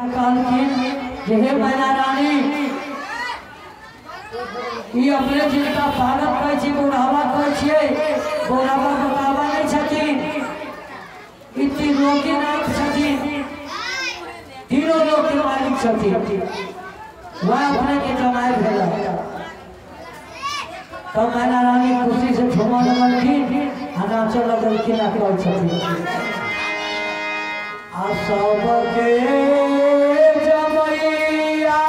कहलखिन हे मैना रानी ये अपने जिनका पालक कहै छी बुढ़ावा कहै छियै बुढ़ावा बतावा नहीं छथिन ई तीन लोक के नायक छथिन तीनों लोक के मालिक छथिन वह अपने के जमाए भेला तब मैना रानी खुशी से झूमा लगलखिन आ नाचे लगलखिन आ कहै छथिन आ सबके जमैया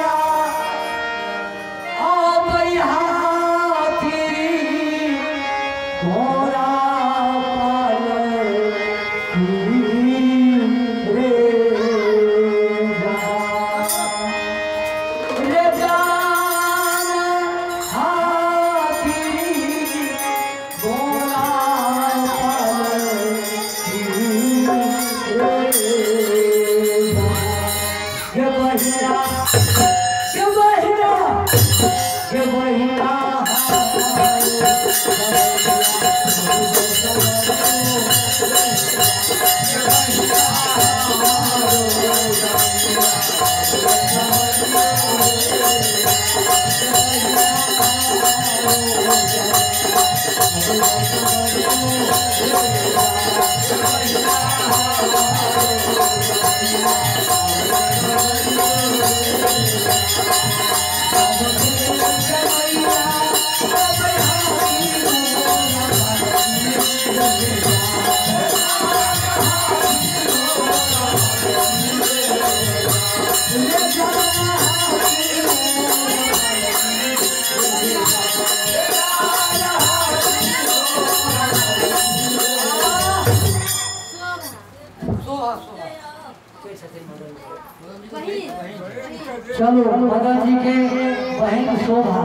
चलो मदन जी के बहन शोभा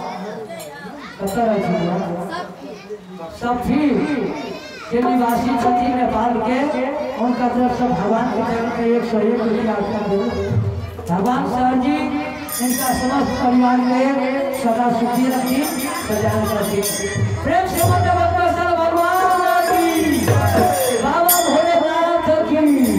सफी के निवासी छथिन नेपाल के उनका तरफ से भगवान के चरण में 101 रुपया भगवान सर जी इनका समस्त परिवार में सदा सुखी रखी सजान रखी प्रेम से भगवान की बाबा भोलेनाथ की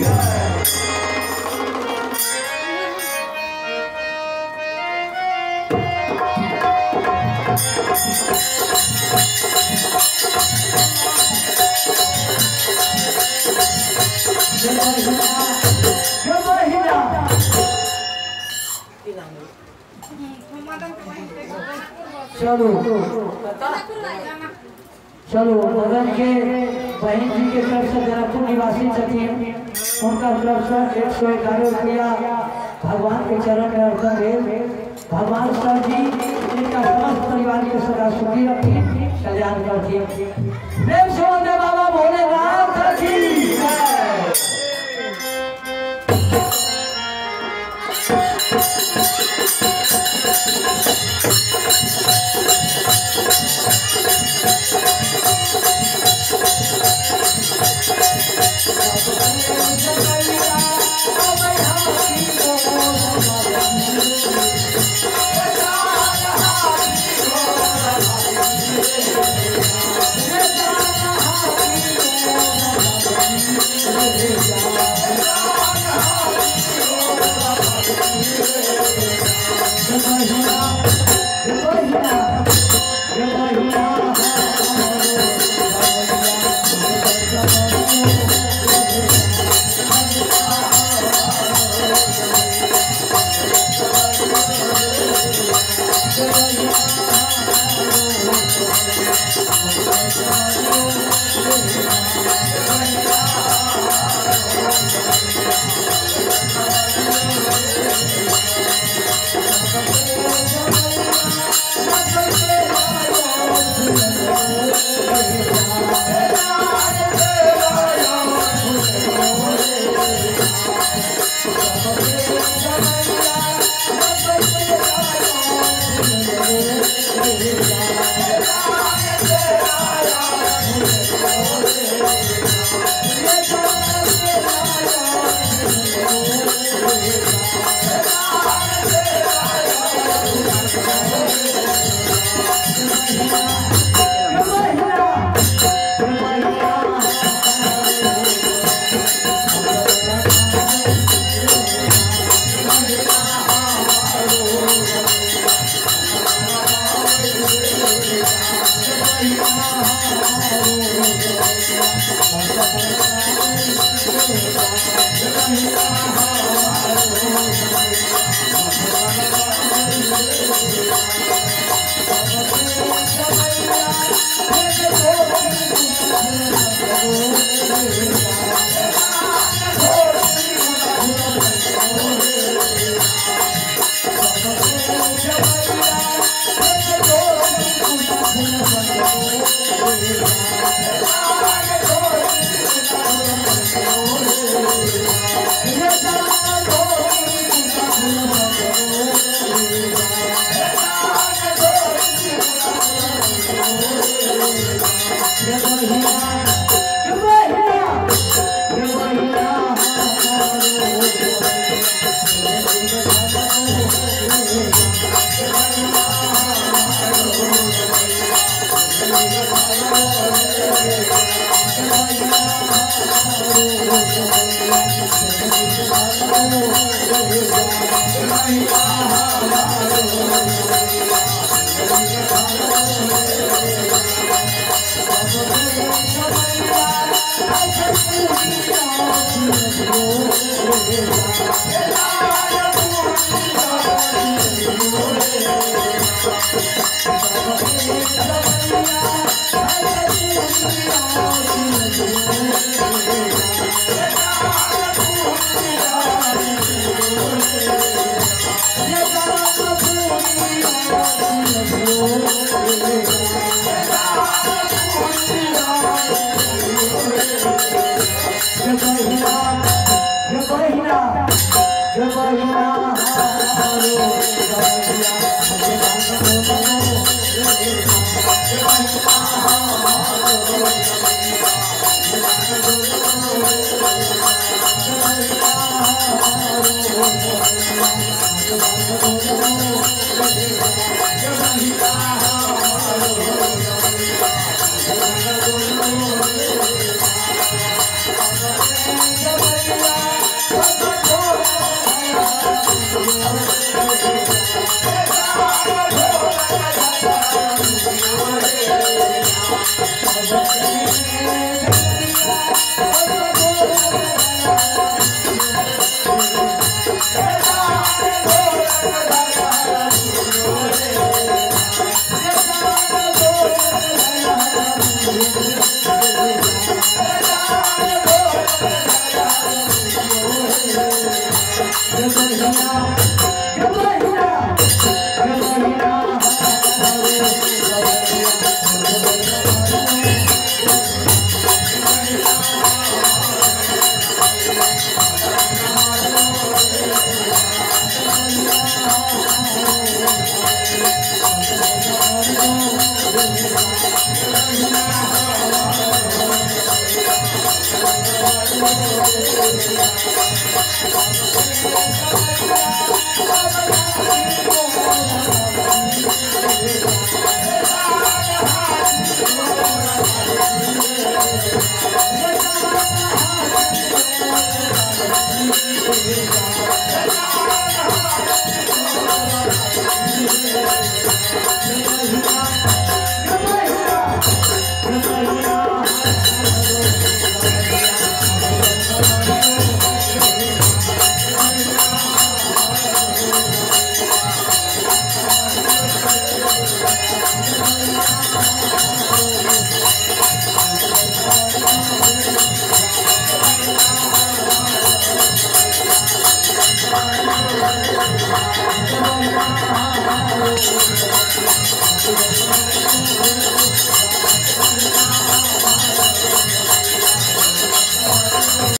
चलो चलो मदन के बहन जी के तरफ से जनकपुर निवासी छथिन उनका तरफ से 111 रुपया भगवान के चरण में अर्पण है भगवान सर जी इनका समस्त परिवार के सदा सुखी रखी कल्याण करती प्रेम से बोलते बाबा भोलेनाथ की